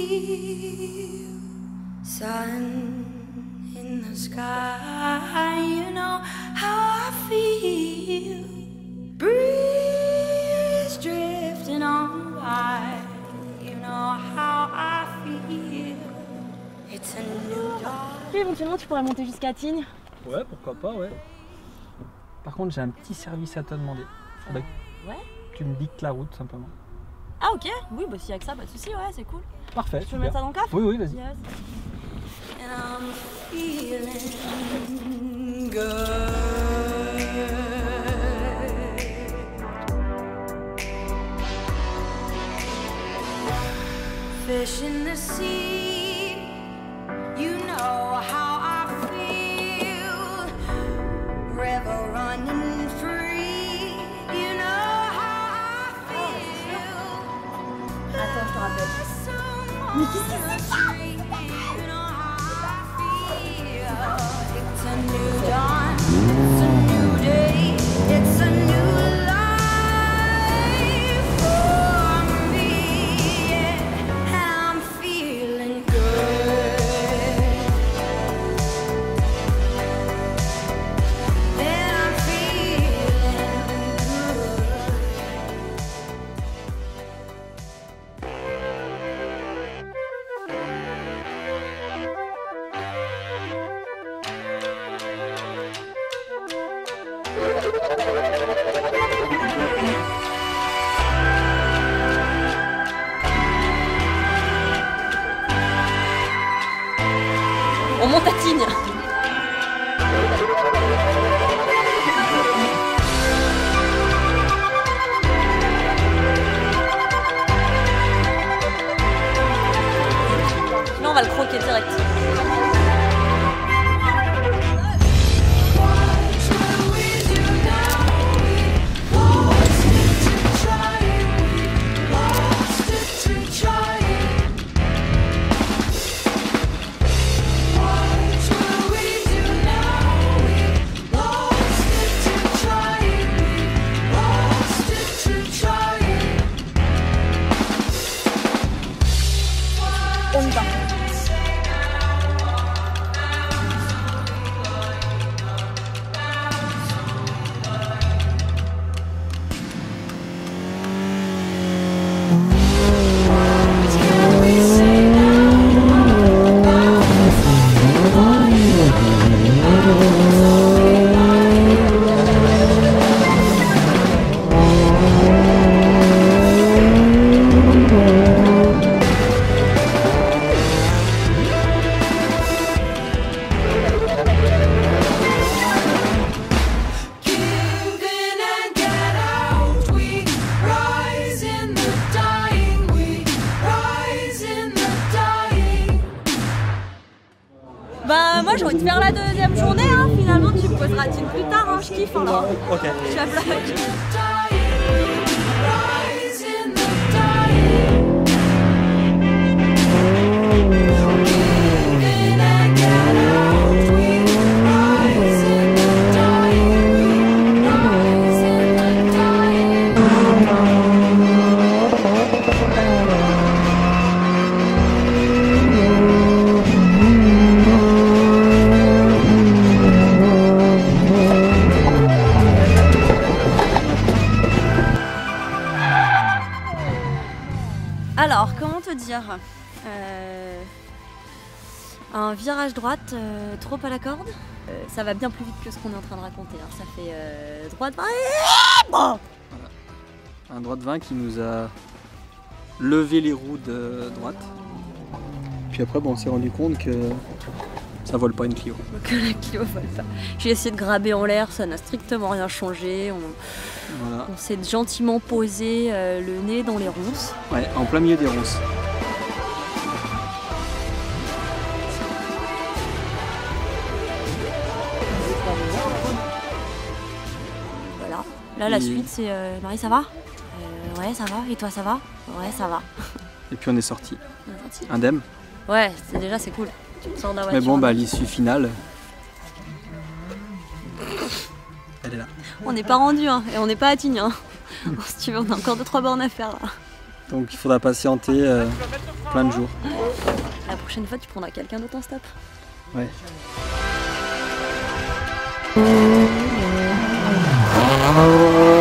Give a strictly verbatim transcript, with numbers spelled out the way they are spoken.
feel sun in the sky, you know how I feel. Breeze drifting on by, you know how I feel. It's a new dawn. Éventuellement, tu pourrais monter jusqu'à Tignes. Ouais, pourquoi pas, ouais. Par contre, j'ai un petit service à te demander. Faudrait Euh, ouais. que tu me dictes la route, simplement. Ah ok, oui, bah s'il y a que ça, pas de soucis, ouais, c'est cool. Parfait, Tu veux mettre ça dans le coffre? Oui, oui, vas-y. Yes. And I'm feeling good. Fish in the sea, you know how I feel. River running free, you know how I feel. Attends, je te rappelle. Mais qu'est-ce que c'est ça? It's a new dawn, it's a new day, it's a new life for me, yeah. I'm feeling good, and I'm feeling On monte à Tignes. Là, on va le croquer direct. On y va. Bah moi j'ai envie de faire la deuxième journée, hein. Finalement tu me poseras Tignes plus tard, hein. Je kiffe hein, là. Ok. Je suis à blague. Alors, comment te dire euh, un virage droite euh, trop à la corde, euh, ça va bien plus vite que ce qu'on est en train de raconter. Hein. Ça fait euh, droite vingt et... bon. Un droit de vingt qui nous a levé les roues de droite. Puis après, bon, on s'est rendu compte que ça vole pas une Clio. Que la Clio vole pas. J'ai essayé de graber en l'air, ça n'a strictement rien changé. On, Voilà. on s'est gentiment posé euh, le nez dans les ronces. Ouais, en plein milieu des ronces. Voilà. Là, la Et- suite, c'est euh, Marie, ça va euh, Ouais, ça va. Et toi, ça va Ouais, ça va. Et puis on est sorti. On est sorti. Indemne. Ouais, c'est déjà c'est cool. Tu te sors de la Mais voiture. bon, bah l'issue finale. Elle est là. On n'est pas rendu hein, et on n'est pas à Tignes. Hein. Si tu veux, on a encore deux trois bornes à faire là. Donc il faudra patienter. Euh... plein de jours. La prochaine fois, tu prendras quelqu'un d'autre en stop. Ouais. Oh,